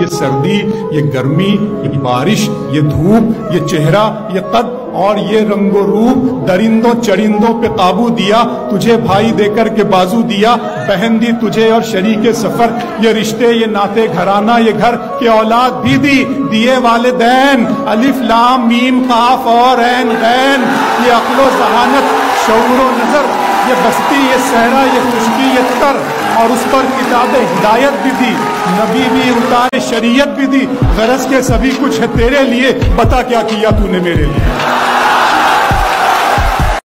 ये सर्दी, ये गर्मी, ये बारिश, ये धूप, ये चेहरा, ये कद और ये रंगो रूप, दरिंदों चरिंदों पे काबू दिया, तुझे भाई देकर के बाजू दिया, बहन दी तुझे और शरीके सफर, ये रिश्ते, ये नाते घराना, ये घर के औलाद भी दी, दिए वालिदैन, अलिफ लाम मीम काफ और ऐन गैन, ये अक्लो जहानत शऊरो नजर, ये बस्ती, ये सहरा, ये खुशकी, ये तर, और उस पर किताबे हिदायत भी दी, नबी भी उतारे, शरीयत भी दी, गरज के सभी कुछ है तेरे लिए, बता क्या किया तूने मेरे लिए।